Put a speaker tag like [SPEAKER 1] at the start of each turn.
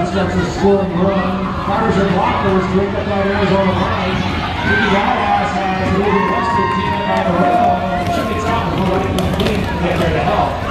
[SPEAKER 1] touchdowns to scoring run. Fighters and blockers break up that Arizona line. Jimmy Wallace has moving Western team by the rail. Should be top for right in the game to get there to help.